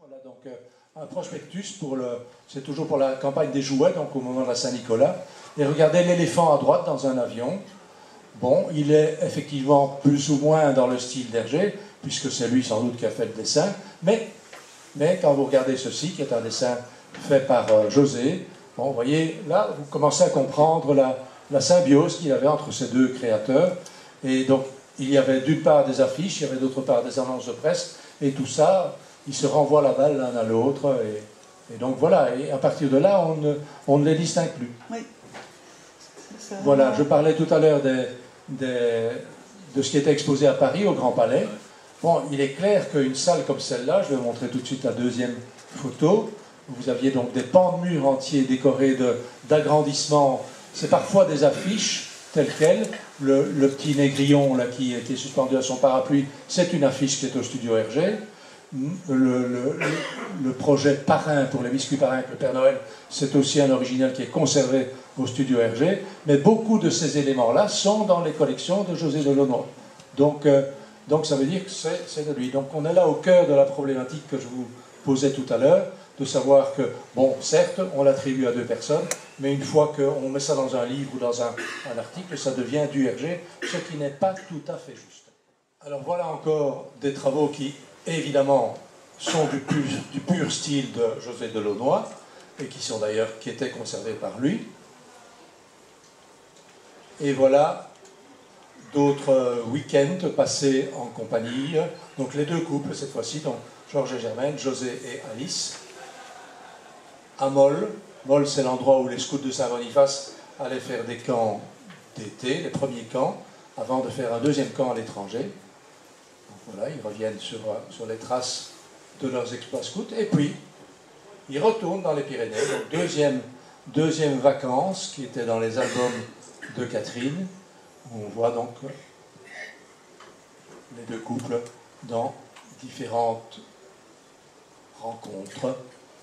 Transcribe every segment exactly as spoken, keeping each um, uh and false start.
Voilà donc euh, un prospectus pour le, c'est toujours pour la campagne des jouets, donc au moment de la Saint-Nicolas. Et regardez l'éléphant à droite dans un avion. Bon, il est effectivement plus ou moins dans le style d'Hergé, puisque c'est lui sans doute qui a fait le dessin. Mais, mais quand vous regardez ceci, qui est un dessin fait par euh, José, bon, vous voyez, là, vous commencez à comprendre la, la symbiose qu'il y avait entre ces deux créateurs. Et donc, il y avait d'une part des affiches, il y avait d'autre part des annonces de presse, et tout ça, ils se renvoient la balle l'un à l'autre. Et, et donc voilà, et à partir de là, on ne, on ne les distingue plus. Oui. Voilà, je parlais tout à l'heure des, des, de ce qui était exposé à Paris, au Grand Palais. Bon, il est clair qu'une salle comme celle-là, je vais vous montrer tout de suite la deuxième photo, vous aviez donc des pans de murs entiers décorés d'agrandissements, c'est parfois des affiches telles quelles. Le, le petit négrillon là, qui, qui est suspendu à son parapluie, c'est une affiche qui est au studio Hergé. Le, le, le projet Parrain pour les biscuits Parrain avec le Père Noël, c'est aussi un original qui est conservé au studio Hergé, mais beaucoup de ces éléments-là sont dans les collections de José de Launois. Donc, euh, donc ça veut dire que c'est de lui. Donc on est là au cœur de la problématique que je vous posais tout à l'heure, de savoir que, bon, certes, on l'attribue à deux personnes, mais une fois qu'on met ça dans un livre ou dans un, un article, ça devient du Hergé, ce qui n'est pas tout à fait juste. Alors voilà encore des travaux qui, évidemment, sont du pur, du pur style de José de Launois, et qui sont d'ailleurs, qui étaient conservés par lui. Et voilà d'autres week-ends passés en compagnie. Donc les deux couples, cette fois-ci, donc Georges et Germaine, José et Alice, à Molles. Molles, c'est l'endroit où les scouts de Saint-Boniface allaient faire des camps d'été, les premiers camps, avant de faire un deuxième camp à l'étranger. Donc voilà, ils reviennent sur, sur les traces de leurs exploits scouts. Et puis, ils retournent dans les Pyrénées. Donc deuxième, deuxième vacances, qui était dans les albums de Catherine, où on voit donc les deux couples dans différentes rencontres.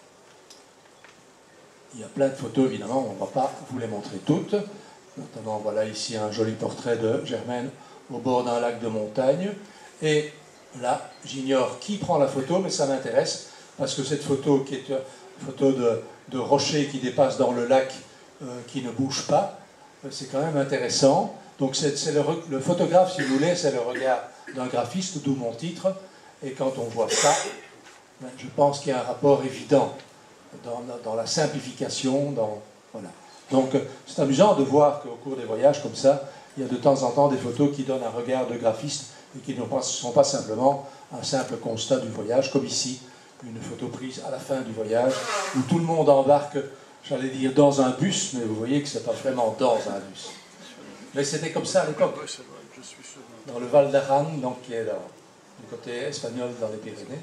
Il y a plein de photos, évidemment, on ne va pas vous les montrer toutes. Notamment, voilà ici un joli portrait de Germaine au bord d'un lac de montagne. Et là, j'ignore qui prend la photo, mais ça m'intéresse, parce que cette photo, qui est une photo de, de rocher qui dépasse dans le lac, euh, qui ne bouge pas, c'est quand même intéressant. Donc c'est le, le photographe, si vous voulez, c'est le regard d'un graphiste, d'où mon titre. Et quand on voit ça, ben, je pense qu'il y a un rapport évident dans, dans la simplification. Dans, voilà. Donc c'est amusant de voir qu'au cours des voyages comme ça, il y a de temps en temps des photos qui donnent un regard de graphiste et qui ne sont pas simplement un simple constat du voyage, comme ici, une photo prise à la fin du voyage, où tout le monde embarque, j'allais dire, dans un bus, mais vous voyez que ce n'est pas vraiment dans un bus. Mais c'était comme ça à l'époque, dans le Val d'Aran, donc qui est là, du côté espagnol dans les Pyrénées.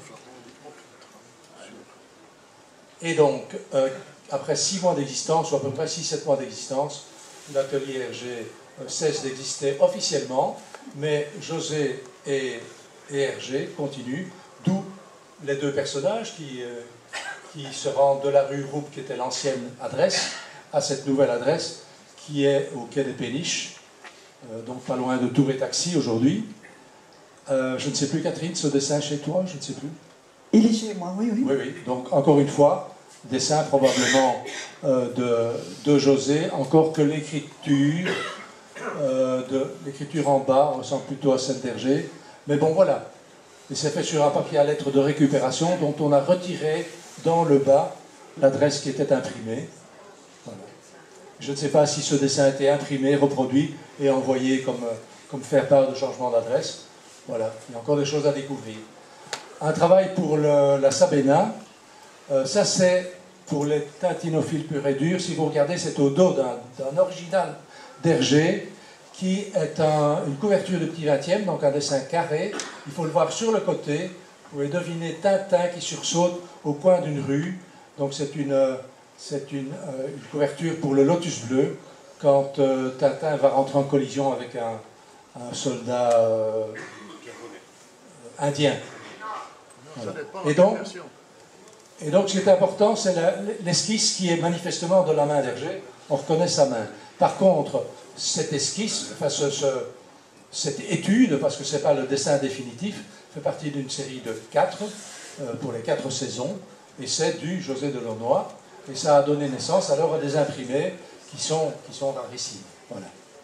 Et donc, euh, après six mois d'existence, ou à peu près six sept mois d'existence, l'atelier Hergé euh, cesse d'exister officiellement, mais José et, et Hergé continuent, d'où les deux personnages qui, euh, qui se rendent de la rue Roupe, qui était l'ancienne adresse, à cette nouvelle adresse, qui est au quai des Péniches, euh, donc pas loin de Tour et Taxi aujourd'hui. Euh, je ne sais plus, Catherine, ce dessin chez toi, je ne sais plus. Il est chez moi, oui, oui. Oui, oui. Donc, encore une fois, dessin probablement euh, de, de José, encore que l'écriture euh, de l'écriture en bas ressemble plutôt à celle d'Hergé. Mais bon, voilà. Et c'est fait sur un papier à lettres de récupération dont on a retiré dans le bas l'adresse qui était imprimée. Voilà. Je ne sais pas si ce dessin a été imprimé, reproduit et envoyé comme, comme faire part de changement d'adresse. Voilà, il y a encore des choses à découvrir. Un travail pour le, la Sabena, euh, ça c'est pour les tintinophiles purs et durs. Si vous regardez, c'est au dos d'un original d'Hergé, qui est un, une couverture de petit vingtième, donc un dessin carré. Il faut le voir sur le côté. Vous pouvez deviner Tintin qui sursaute au coin d'une rue. Donc c'est une, c'est une, euh, une couverture pour le Lotus bleu, quand euh, Tintin va rentrer en collision avec un, un soldat euh, indien. Voilà. Et donc, et donc, ce qui est important, c'est l'esquisse qui est manifestement de la main d'Hergé. On reconnaît sa main. Par contre, cette esquisse, enfin ce, ce, cette étude, parce que ce n'est pas le dessin définitif, fait partie d'une série de quatre. euh, pour les quatre saisons, et c'est du José de Launois, et ça a donné naissance alors à des imprimés qui sont, qui sont rarissimes. Voilà.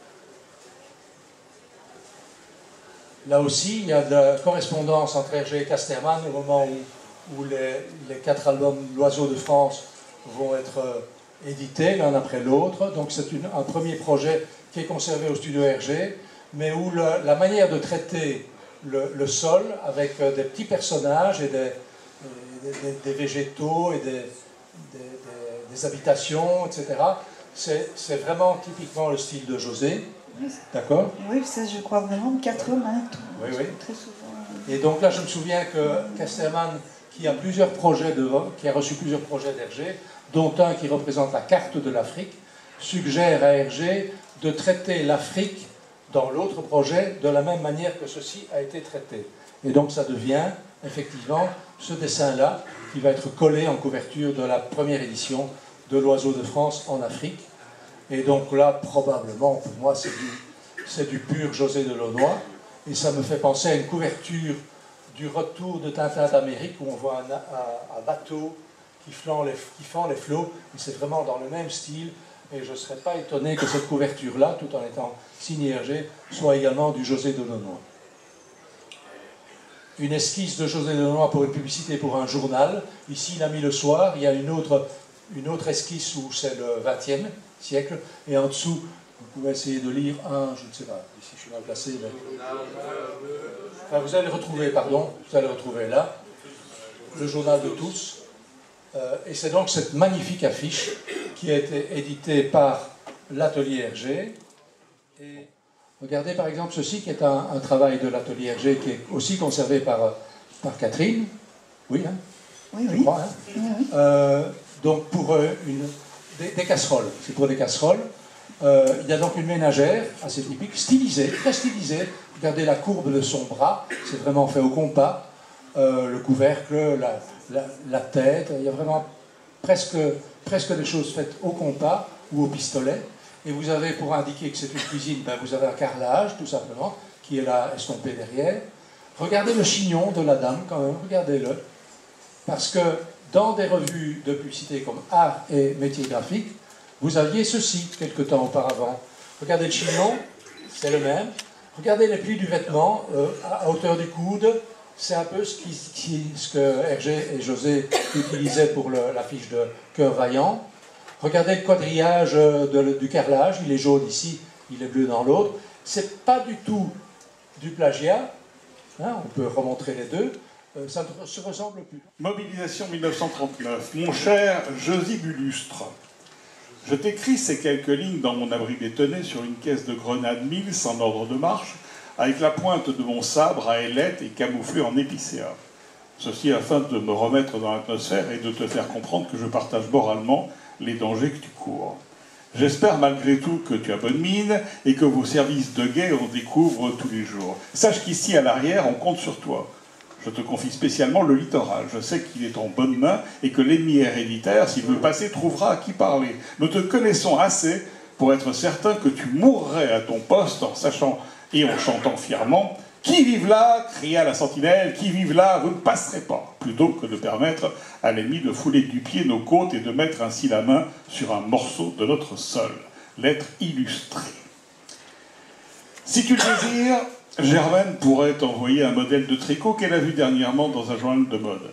Là aussi, il y a de la correspondance entre Hergé et Casterman au moment où, où les, les quatre albums L'Oiseau de France vont être euh, édités l'un après l'autre. Donc c'est un premier projet qui est conservé au studio Hergé, mais où le, la manière de traiter le, le sol avec euh, des petits personnages et des, et des, des, des végétaux et des, des, des, des habitations, et cetera, c'est vraiment typiquement le style de José. D'accord? Oui, ça je crois vraiment, quatre mains. Oui, oui. Très souvent. Et donc là, je me souviens que Casterman, qui a plusieurs projets de, qui a reçu plusieurs projets d'Hergé, dont un qui représente la carte de l'Afrique, suggère à Hergé de traiter l'Afrique dans l'autre projet de la même manière que ceci a été traité. Et donc ça devient effectivement ce dessin-là qui va être collé en couverture de la première édition de L'Oiseau de France en Afrique. Et donc là, probablement, pour moi, c'est du, c'est du pur José de Launois. Et ça me fait penser à une couverture du retour de Tintin d'Amérique, où on voit un, un, un bateau qui fend les, qui fend les flots. Et c'est vraiment dans le même style. Et je ne serais pas étonné que cette couverture-là, tout en étant signée Hergé, soit également du José de Launois. Une esquisse de José de Launois pour une publicité pour un journal. Ici, il a mis Le Soir. Il y a une autre, une autre esquisse où c'est le vingtième siècle. Et en dessous, vous pouvez essayer de lire un, je ne sais pas, ici je suis mal placé. Mais... Enfin, vous allez le retrouver, pardon, vous allez le retrouver là. Le journal de tous. Euh, et c'est donc cette magnifique affiche qui a été éditée par l'atelier Hergé. Et regardez par exemple ceci qui est un, un travail de l'atelier Hergé qui est aussi conservé par, par Catherine. Oui, hein, oui, je oui. crois. Hein. Oui, oui. Euh, donc pour euh, une, des, des casseroles, c'est pour des casseroles. Euh, il y a donc une ménagère assez typique, stylisée, très stylisée. Regardez la courbe de son bras, c'est vraiment fait au compas. Euh, le couvercle, la, la, la tête, il y a vraiment presque, presque des choses faites au compas ou au pistolet. Et vous avez, pour indiquer que c'est une cuisine, ben vous avez un carrelage, tout simplement, qui est là estompé derrière. Regardez le chignon de la dame, quand même, regardez-le. Parce que dans des revues de publicité comme Art et Métiers graphiques, vous aviez ceci quelque temps auparavant. Regardez le chignon, c'est le même. Regardez les plis du vêtement, euh, à hauteur du coude. C'est un peu ce, qui, qui, ce que Hergé et José utilisaient pour l'affiche de Cœur Vaillant. Regardez le quadrillage de, du carrelage, il est jaune ici, il est bleu dans l'autre. C'est pas du tout du plagiat, hein, on peut remontrer les deux, euh, ça ne se ressemble plus. Mobilisation mille neuf cent trente-neuf. Mon cher Josy Bulustre, je t'écris ces quelques lignes dans mon abri bétonné sur une caisse de grenade Mills en ordre de marche, avec la pointe de mon sabre à ailettes et camouflé en épicéa. Ceci afin de me remettre dans l'atmosphère et de te faire comprendre que je partage moralement les dangers que tu cours. J'espère malgré tout que tu as bonne mine et que vos services de guet en découvrent tous les jours. Sache qu'ici, à l'arrière, on compte sur toi. Je te confie spécialement le littoral. Je sais qu'il est en bonne main et que l'ennemi héréditaire, s'il veut passer, trouvera à qui parler. Nous te connaissons assez pour être certain que tu mourrais à ton poste en sachant et en chantant fièrement « Qui vive là ?» cria la sentinelle, « Qui vive là, vous ne passerez pas !» plutôt que de permettre à l'ennemi de fouler du pied nos côtes et de mettre ainsi la main sur un morceau de notre sol. Lettre illustrée. Si tu le désires, Germaine pourrait t'envoyer un modèle de tricot qu'elle a vu dernièrement dans un journal de mode.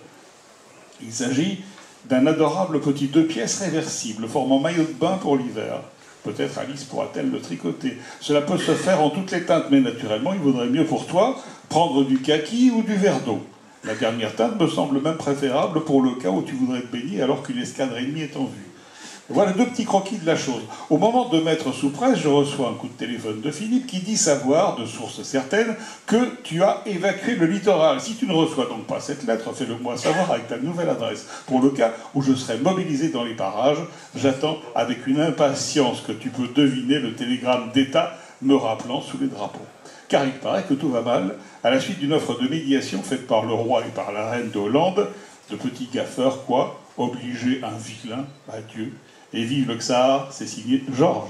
Il s'agit d'un adorable petit deux pièces réversible formant maillot de bain pour l'hiver. Peut-être Alice pourra-t-elle le tricoter. Cela peut se faire en toutes les teintes, mais naturellement, il vaudrait mieux pour toi prendre du kaki ou du vert d'eau. La dernière teinte me semble même préférable pour le cas où tu voudrais te baigner alors qu'une escadre ennemie est en vue. Voilà deux petits croquis de la chose. Au moment de mettre sous presse, je reçois un coup de téléphone de Philippe qui dit savoir, de sources certaines, que tu as évacué le littoral. Si tu ne reçois donc pas cette lettre, fais-le moi savoir avec ta nouvelle adresse. Pour le cas où je serai mobilisé dans les parages, j'attends avec une impatience que tu peux deviner le télégramme d'État me rappelant sous les drapeaux. Car il paraît que tout va mal, à la suite d'une offre de médiation faite par le roi et par la reine de Hollande, de petits gaffeurs, quoi, obliger un vilain, adieu. Et vive le Tsar, c'est signé Georges.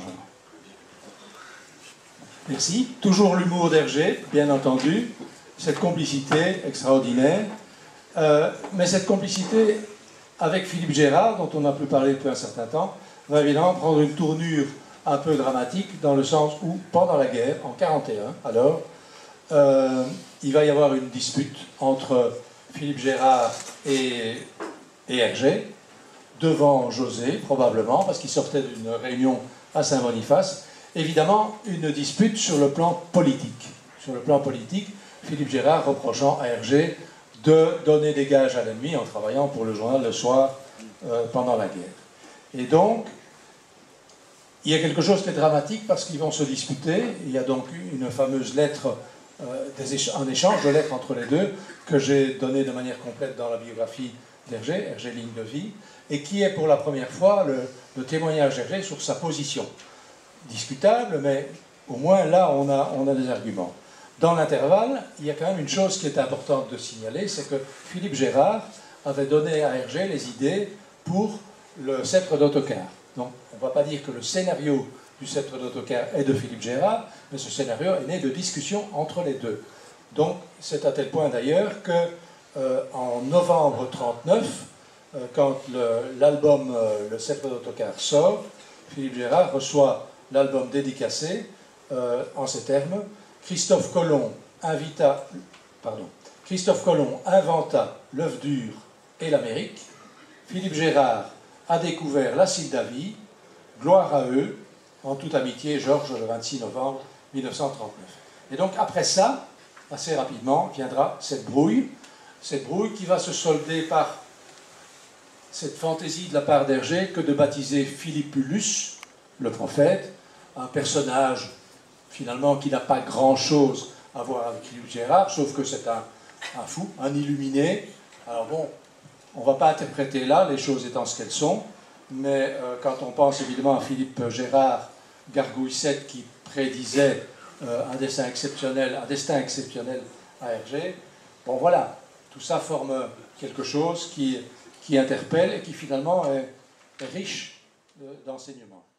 Merci. Toujours l'humour d'Hergé, bien entendu. Cette complicité extraordinaire. Euh, mais cette complicité avec Philippe Gérard, dont on a pu parler depuis un certain temps, va évidemment prendre une tournure un peu dramatique, dans le sens où, pendant la guerre, en quarante et un, alors, euh, il va y avoir une dispute entre Philippe Gérard et, et Hergé, devant José, probablement, parce qu'il sortait d'une réunion à Saint-Boniface. Évidemment, une dispute sur le plan politique. Sur le plan politique, Philippe Gérard reprochant à Hergé de donner des gages à l'ennemi en travaillant pour le journal Le Soir euh, pendant la guerre. Et donc, il y a quelque chose qui est dramatique parce qu'ils vont se disputer. Il y a donc une fameuse lettre, euh, des éch un échange de lettres entre les deux, que j'ai donné de manière complète dans la biographie d'Hergé, Hergé Ligne de vie, et qui est pour la première fois le, le témoignage d'Hergé sur sa position. Discutable, mais au moins là, on a, on a des arguments. Dans l'intervalle, il y a quand même une chose qui est importante de signaler, c'est que Philippe Gérard avait donné à Hergé les idées pour le sceptre d'Ottokar. Donc, on ne va pas dire que le scénario du sceptre d'Ottokar est de Philippe Gérard, mais ce scénario est né de discussions entre les deux. Donc, c'est à tel point d'ailleurs que, euh, en novembre trente-neuf, euh, quand l'album le, euh, Le sceptre d'Ottokar sort, Philippe Gérard reçoit l'album dédicacé euh, en ces termes. Christophe Colomb invita, pardon, Christophe Colomb inventa l'œuf dur et l'Amérique. Philippe Gérard a découvert l'acide d'Avis. Gloire à eux. En toute amitié, Georges, le vingt-six novembre mille neuf cent trente-neuf. Et donc après ça, assez rapidement, viendra cette brouille, cette brouille qui va se solder par cette fantaisie de la part d'Hergé que de baptiser Philippulus, le prophète, un personnage finalement qui n'a pas grand-chose à voir avec Philippe Gérard, sauf que c'est un, un fou, un illuminé. Alors bon, on ne va pas interpréter là, les choses étant ce qu'elles sont, mais euh, quand on pense évidemment à Philippe Gérard, Gargouille-Sept, qui prédisait euh, un destin exceptionnel, un destin exceptionnel à Hergé, bon voilà, tout ça forme quelque chose qui, qui interpelle et qui finalement est, est riche d'enseignements.